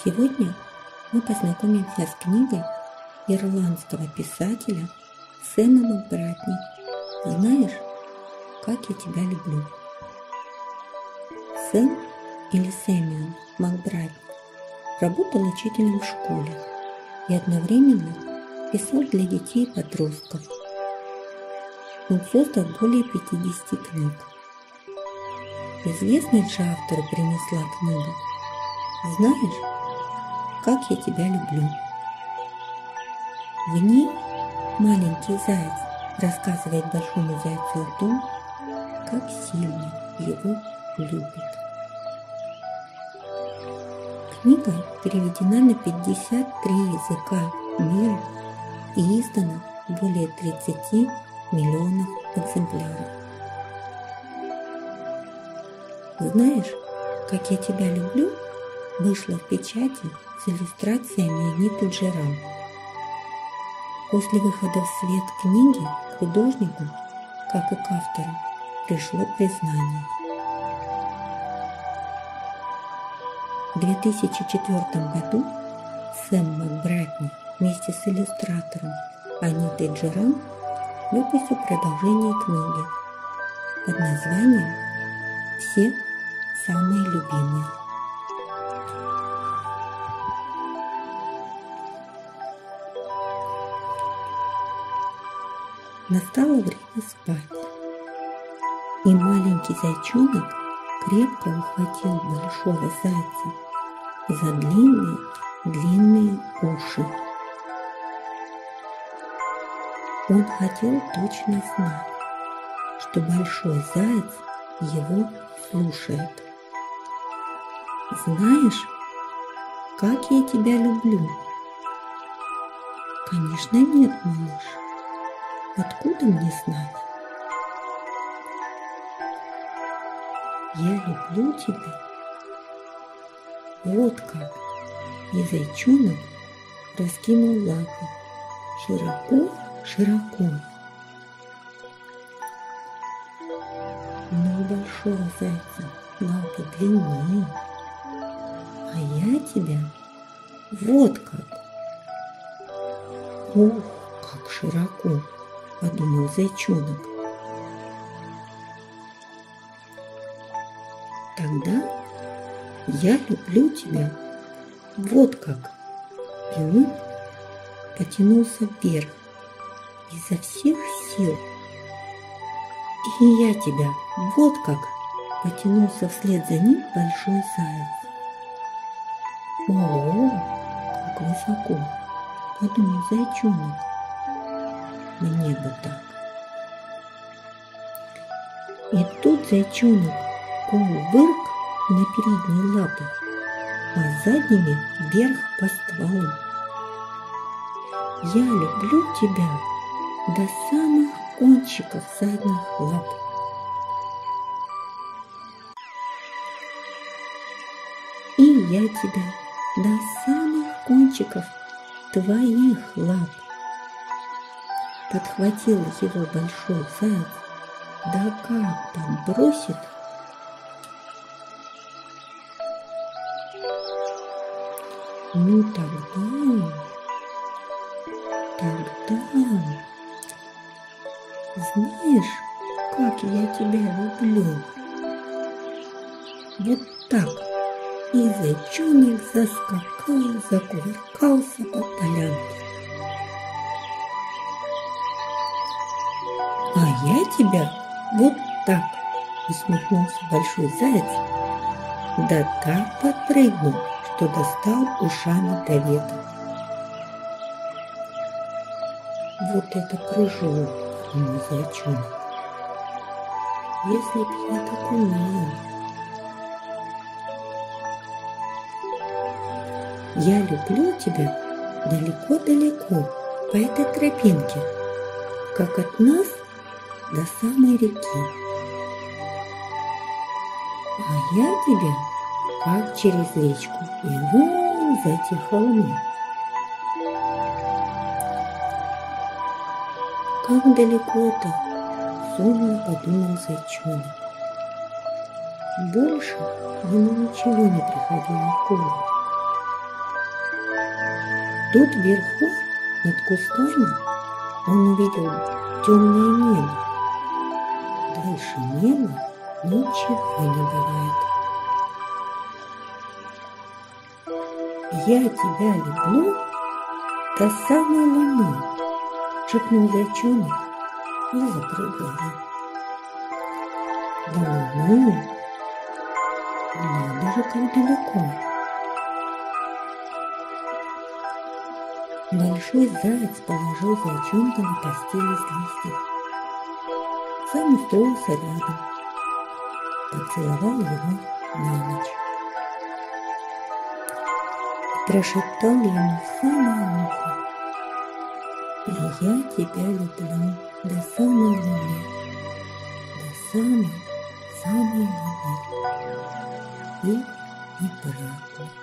Сегодня мы познакомимся с книгой ирландского писателя Сэма Макбратни «Знаешь, как я тебя люблю». Сэм или Сэмюэл Макбратни работал учителем в школе и одновременно писал для детей и подростков. Он создал более 50 книг. Известной же автору принесла книга «Знаешь, как я тебя люблю». В ней маленький заяц рассказывает большому зайцу о том, как сильно его любит. Книга переведена на 53 языка мира и издана более 30 миллионов экземпляров. «Знаешь, как я тебя люблю» вышла в печати с иллюстрациями Аниты Джерам. После выхода в свет книги к художнику, как и к автору, пришло признание. В 2004 году Сэм Макбратни вместе с иллюстратором Анитой Джерам выпустил продолжение книги под названием «Все самые любимые». Настало время спать, и маленький зайчонок крепко ухватил большого зайца за длинные уши. Он хотел точно знать, что большой заяц его слушает. «Знаешь, как я тебя люблю?» «Конечно нет, малыш. Откуда мне знать?» «Я люблю тебя». Вот как. И зайчонок раскинул лапы широко. Но у большого зайца лапы длиннее. А я тебя вот как. Ох, как широко, подумал зайчонок. Тогда я люблю тебя вот как. И он потянулся вверх изо всех сил. И я тебя вот как. Потянулся вслед за ним большой заяц. Ого, как высоко, подумал зайчонок. Мне бы так. И тут зайчонок полувырк на передние лапы, а задними вверх по стволу. Я люблю тебя до самых кончиков задних лап. И я тебя до самых кончиков твоих лап. Подхватил его большой заяц, да как подбросит. Ну тогда, знаешь, как я тебя люблю? Вот так. И зайчонок заскакал, закувыркался по полянке. А я тебя вот так, усмехнулся большой заяц, да так подпрыгнул, что достал ушами до веток. Вот это прыжок, думал зайчонок. Если б я так умел. Я люблю тебя далеко-далеко по этой тропинке, как от нас до самой реки. А я тебя как через речку и вон за те холмы. Как далеко-то, сонно подумал зайчонок. Больше ему ничего не приходило в голову. Тут вверху, над кустами, он увидел темное небо. Дальше неба ничего не бывает. «Я тебя люблю до самой луны», — шепнул зайчонок и закрыл глаза. До луны? Надо же, как далеко. Большой заяц положил зайчонка на постель из листьев. Сам устроился рядом, поцеловал его на ночь. Прошептал ему в самое ухо: «И я тебя люблю до самой луны, до самой луны». И обратно.